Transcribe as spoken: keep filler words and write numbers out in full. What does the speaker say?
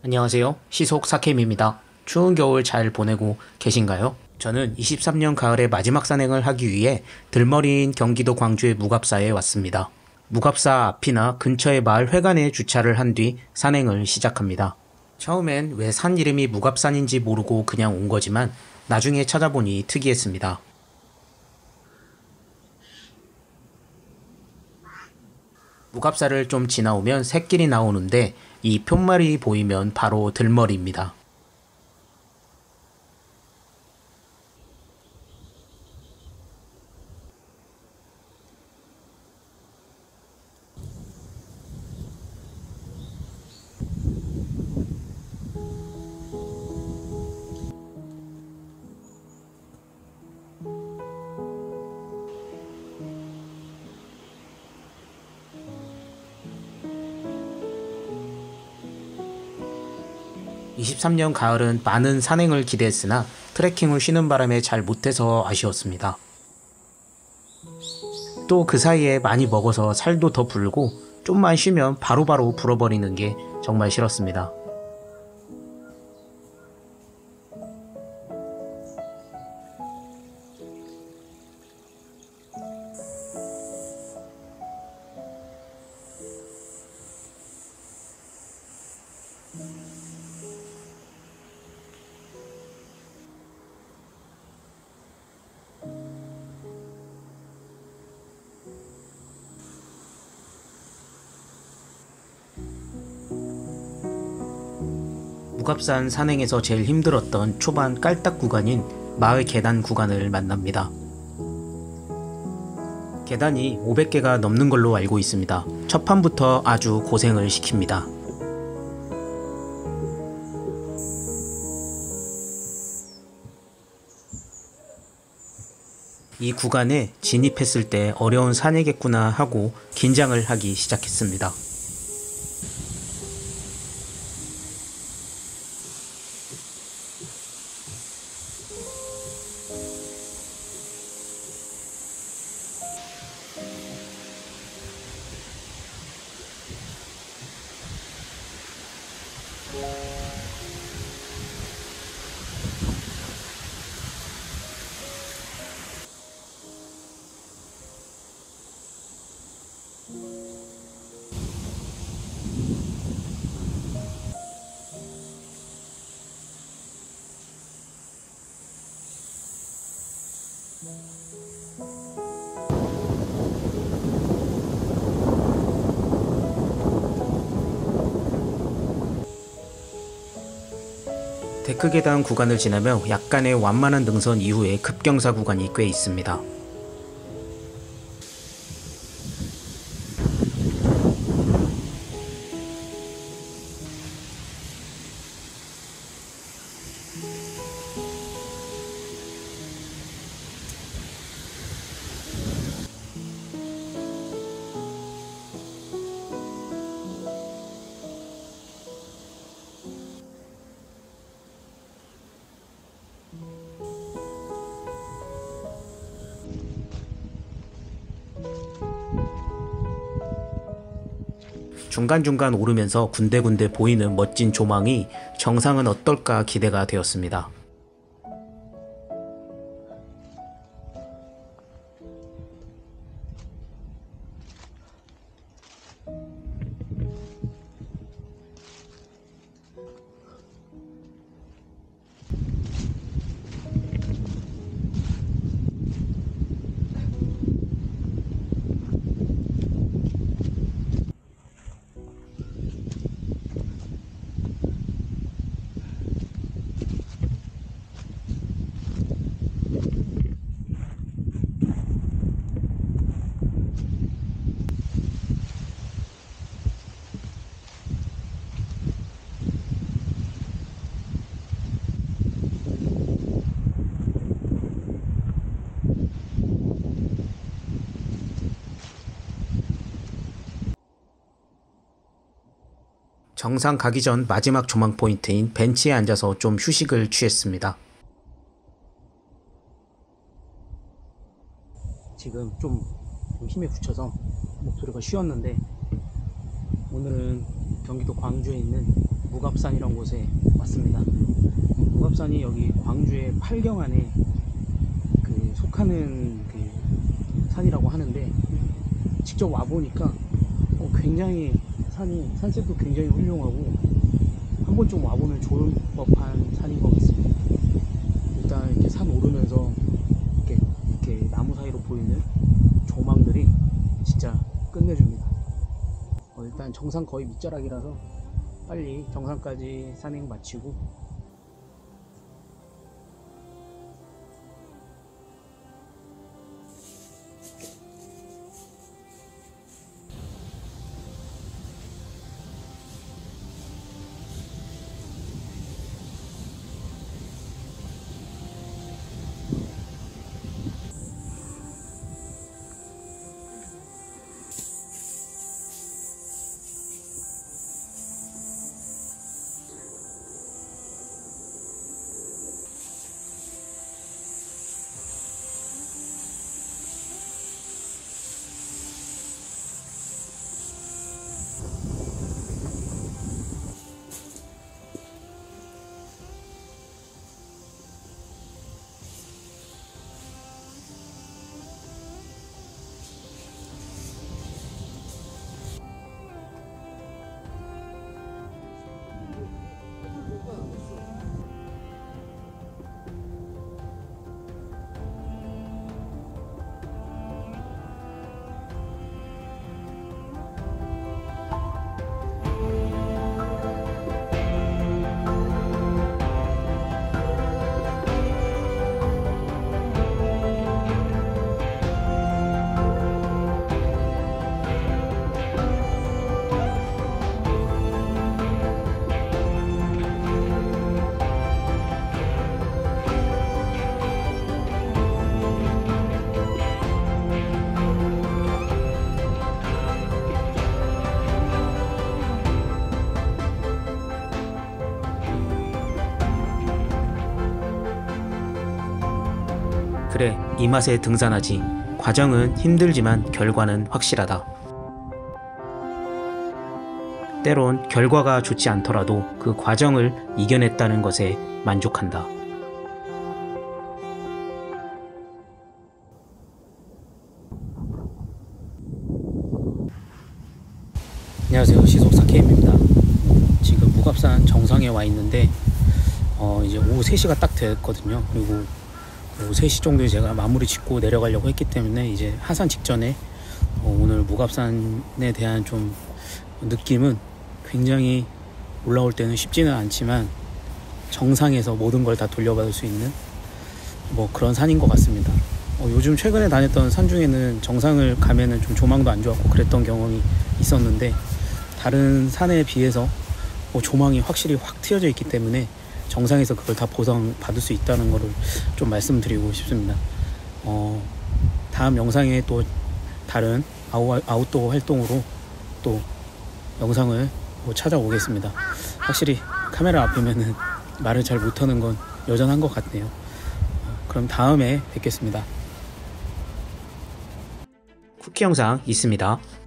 안녕하세요. 시속 사케이입니다. 추운 겨울 잘 보내고 계신가요? 저는 이십삼 년 가을의 마지막 산행을 하기 위해 들머리인 경기도 광주의 무갑사에 왔습니다. 무갑사 앞이나 근처의 마을 회관에 주차를 한 뒤 산행을 시작합니다. 처음엔 왜 산 이름이 무갑산인지 모르고 그냥 온 거지만 나중에 찾아보니 특이했습니다. 무갑사를 좀 지나오면 샛길이 나오는데 이 푯말이 보이면 바로 들머리입니다. 이십삼 년 가을은 많은 산행을 기대했으나 트레킹을 쉬는 바람에 잘 못해서 아쉬웠습니다. 또 그 사이에 많이 먹어서 살도 더 불고 좀만 쉬면 바로바로 불어버리는 게 정말 싫었습니다. 무갑산 산행에서 제일 힘들었던 초반 깔딱 구간인 마을 계단 구간을 만납니다. 계단이 오백 개가 넘는 걸로 알고 있습니다. 첫 판부터 아주 고생을 시킵니다. 이 구간에 진입했을 때 어려운 산이겠구나 하고 긴장을 하기 시작했습니다. 데크 계단 구간을 지나며 약간의 완만한 능선 이후에 급경사 구간이 꽤 있습니다. 중간중간 오르면서 군데군데 보이는 멋진 조망이 정상은 어떨까 기대가 되었습니다. 정상 가기 전 마지막 조망 포인트인 벤치에 앉아서 좀 휴식을 취했습니다. 지금 좀, 좀 힘에 붙여서 목소리가 쉬었는데 오늘은 경기도 광주에 있는 무갑산이라는 곳에 왔습니다. 무갑산이 여기 광주의 팔경안에 그 속하는 그 산이라고 하는데, 직접 와보니까 어 굉장히 산이 산색도 굉장히 훌륭하고 한 번쯤 와보면 좋을 법한 산인 것 같습니다. 일단 이렇게 산 오르면서 이렇게, 이렇게 나무 사이로 보이는 조망들이 진짜 끝내줍니다. 어 일단 정상 거의 밑자락이라서 빨리 정상까지 산행 마치고 그래, 이 맛에 등산하지. 과정은 힘들지만 결과는 확실하다. 때론 결과가 좋지 않더라도 그 과정을 이겨냈다는 것에 만족한다. 안녕하세요, 시속 사 케이엠입니다. 지금 무갑산 정상에 와 있는데 어 이제 오후 세 시가 딱 됐거든요. 그리고 오후 세 시 정도에 제가 마무리 짓고 내려가려고 했기 때문에 이제 하산 직전에 어 오늘 무갑산에 대한 좀 느낌은 굉장히 올라올 때는 쉽지는 않지만 정상에서 모든 걸 다 돌려받을 수 있는 뭐 그런 산인 것 같습니다. 어 요즘 최근에 다녔던 산 중에는 정상을 가면은 좀 조망도 안 좋았고 그랬던 경험이 있었는데, 다른 산에 비해서 뭐 조망이 확실히 확 트여져 있기 때문에 정상에서 그걸 다 보상받을 수 있다는 거를 좀 말씀드리고 싶습니다. 어, 다음 영상에 또 다른 아우, 아웃도어 활동으로 또 영상을 뭐 찾아오겠습니다. 확실히 카메라 앞이면은 말을 잘 못하는 건 여전한 것 같네요. 그럼 다음에 뵙겠습니다. 쿠키 영상 있습니다.